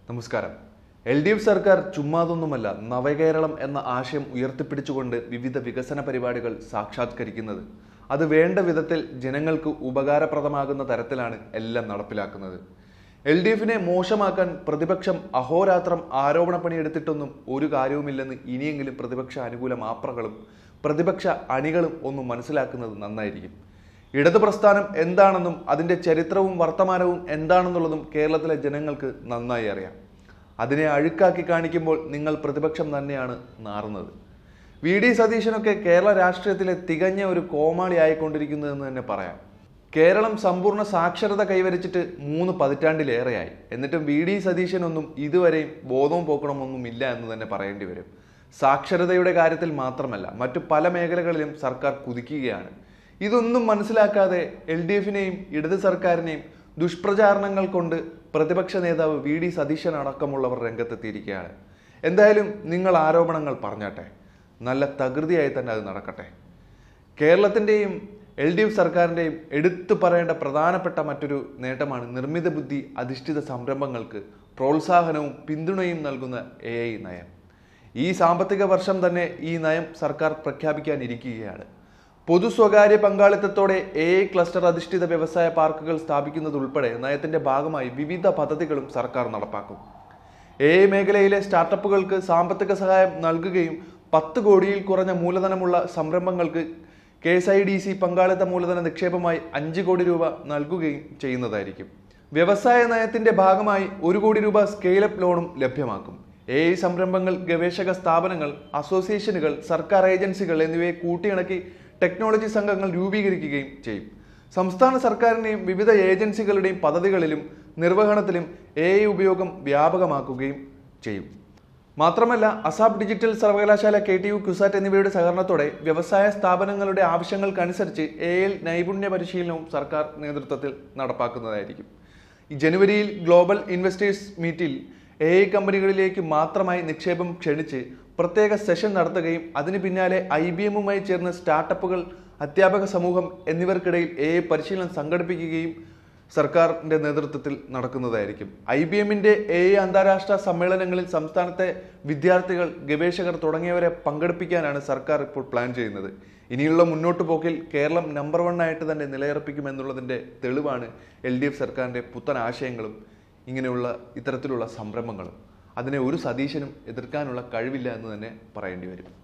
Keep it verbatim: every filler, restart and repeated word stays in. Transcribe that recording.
നമസ്കാരം. L D F സർക്കാർ ചുമ്മാതൊന്നുമല്ല നവകേരളം എന്ന ആശയം ഉയർത്തിപ്പിടിച്ചുകൊണ്ട് വിവിധ വികസന പരിപാടികൾ സാക്ഷാത്കരിക്കുന്നത്. അത് വേണ്ട വിധത്തിൽ ജനങ്ങൾക്ക് ഉപകാരപ്രദമാകുന്ന തരത്തിലാണ് എല്ലാം നടപ്പിലാക്കുന്നത്. എൽ ഡി എഫിനെ മോശമാക്കാൻ പ്രതിപക്ഷം അഹോരാത്രം ആരോപണ പണിയെടുത്തിട്ടൊന്നും ഒരു കാര്യവുമില്ലെന്ന് ഇനിയെങ്കിലും പ്രതിപക്ഷ അനുകൂല മാപ്രകളും പ്രതിപക്ഷ അണികളും ഒന്നും മനസ്സിലാക്കുന്നത് നന്നായിരിക്കും. ഇടതു പ്രസ്ഥാനം എന്താണെന്നും അതിൻ്റെ ചരിത്രവും വർത്തമാനവും എന്താണെന്നുള്ളതും കേരളത്തിലെ ജനങ്ങൾക്ക് നന്നായി അറിയാം. അതിനെ അഴുക്കാക്കി കാണിക്കുമ്പോൾ നിങ്ങൾ പ്രതിപക്ഷം തന്നെയാണ് നാറുന്നത്. വി ഡി സതീശനൊക്കെ കേരള രാഷ്ട്രീയത്തിലെ തികഞ്ഞ ഒരു കോമാളി ആയിക്കൊണ്ടിരിക്കുന്നതെന്ന് തന്നെ പറയാം. കേരളം സമ്പൂർണ്ണ സാക്ഷരത കൈവരിച്ചിട്ട് മൂന്ന് പതിറ്റാണ്ടിലേറെയായി. എന്നിട്ടും വി ഡി സതീശനൊന്നും ഇതുവരെയും ബോധവും പോക്കണമൊന്നും ഇല്ല എന്ന് തന്നെ പറയേണ്ടി വരും. സാക്ഷരതയുടെ കാര്യത്തിൽ മാത്രമല്ല, മറ്റു പല മേഖലകളിലും സർക്കാർ കുതിക്കുകയാണ്. ഇതൊന്നും മനസ്സിലാക്കാതെ എൽ ഡി എഫിനെയും ഇടത് സർക്കാരിനെയും ദുഷ്പ്രചാരണങ്ങൾ കൊണ്ട് പ്രതിപക്ഷ നേതാവ് വി ഡി സതീശൻ അടക്കമുള്ളവർ രംഗത്തെത്തിയിരിക്കുകയാണ്. എന്തായാലും നിങ്ങൾ ആരോപണങ്ങൾ പറഞ്ഞാട്ടെ, നല്ല തകൃതിയായി തന്നെ അത് നടക്കട്ടെ. കേരളത്തിൻ്റെയും എൽ ഡി എഫ് സർക്കാരിൻ്റെയും എടുത്തു പറയേണ്ട പ്രധാനപ്പെട്ട മറ്റൊരു നേട്ടമാണ് നിർമ്മിത ബുദ്ധി അധിഷ്ഠിത സംരംഭങ്ങൾക്ക് പ്രോത്സാഹനവും പിന്തുണയും നൽകുന്ന എ ഐ നയം. ഈ സാമ്പത്തിക വർഷം തന്നെ ഈ നയം സർക്കാർ പ്രഖ്യാപിക്കാനിരിക്കുകയാണ്. പൊതു സ്വകാര്യ പങ്കാളിത്തത്തോടെ എ ഐ ക്ലസ്റ്റർ അധിഷ്ഠിത വ്യവസായ പാർക്കുകൾ സ്ഥാപിക്കുന്നതുൾപ്പെടെ നയത്തിന്റെ ഭാഗമായി വിവിധ പദ്ധതികളും സർക്കാർ നടപ്പാക്കും. എ ഐ മേഖലയിലെ സ്റ്റാർട്ടപ്പുകൾക്ക് സാമ്പത്തിക സഹായം നൽകുകയും പത്ത് കോടിയിൽ കുറഞ്ഞ മൂലധനമുള്ള സംരംഭങ്ങൾക്ക് K S I D C പങ്കാളിത്ത മൂലധന നിക്ഷേപമായി അഞ്ച് കോടി രൂപ നൽകുകയും ചെയ്യുന്നതായിരിക്കും. വ്യവസായ നയത്തിന്റെ ഭാഗമായി ഒരു കോടി രൂപ സ്കെയിലപ്പ് ലോണും ലഭ്യമാക്കും. എ ഐ സംരംഭങ്ങൾ, ഗവേഷക സ്ഥാപനങ്ങൾ, അസോസിയേഷനുകൾ, സർക്കാർ ഏജൻസികൾ എന്നിവയെ കൂട്ടിയിണക്കി ടെക്നോളജി സംഘങ്ങൾ രൂപീകരിക്കുകയും ചെയ്യും. സംസ്ഥാന സർക്കാരിൻ്റെയും വിവിധ ഏജൻസികളുടെയും പദ്ധതികളിലും നിർവഹണത്തിലും എ ഐ ഉപയോഗം വ്യാപകമാക്കുകയും ചെയ്യും. മാത്രമല്ല, അസാപ് ഡിജിറ്റൽ സർവകലാശാല, കെ ടി യു, ക്യുസാറ്റ് എന്നിവയുടെ സഹകരണത്തോടെ വ്യവസായ സ്ഥാപനങ്ങളുടെ ആവശ്യങ്ങൾക്കനുസരിച്ച് എ ഐ നൈപുണ്യ പരിശീലനവും സർക്കാർ നേതൃത്വത്തിൽ നടപ്പാക്കുന്നതായിരിക്കും. ജനുവരിയിൽ ഗ്ലോബൽ ഇൻവെസ്റ്റേഴ്സ് മീറ്റിൽ എ ഐ കമ്പനികളിലേക്ക് മാത്രമായി നിക്ഷേപം ക്ഷണിച്ച് പ്രത്യേക സെഷൻ നടത്തുകയും അതിന് പിന്നാലെ ഐ ബി എമ്മുമായി ചേർന്ന് സ്റ്റാർട്ടപ്പുകൾ, അധ്യാപക സമൂഹം എന്നിവർക്കിടയിൽ എ ഐ പരിശീലനം സംഘടിപ്പിക്കുകയും സർക്കാരിൻ്റെ നേതൃത്വത്തിൽ നടക്കുന്നതായിരിക്കും. ഐ ബി എമ്മിൻ്റെ എ ഐ അന്താരാഷ്ട്ര സമ്മേളനങ്ങളിൽ സംസ്ഥാനത്തെ വിദ്യാർത്ഥികൾ, ഗവേഷകർ തുടങ്ങിയവരെ പങ്കെടുപ്പിക്കാനാണ് സർക്കാർ ഇപ്പോൾ പ്ലാൻ ചെയ്യുന്നത്. ഇനിയുള്ള മുന്നോട്ട് പോക്കിൽ കേരളം നമ്പർ വൺ ആയിട്ട് തന്നെ നിലയുറപ്പിക്കുമെന്നുള്ളതിൻ്റെ തെളിവാണ് എൽ ഡി എഫ് സർക്കാരിൻ്റെ പുത്തൻ ആശയങ്ങളും ഇങ്ങനെയുള്ള ഇത്തരത്തിലുള്ള സംരംഭങ്ങളും. അതിനെ ഒരു സതീശനും എതിർക്കാനുള്ള കഴിവില്ല എന്ന് തന്നെ പറയേണ്ടി വരും.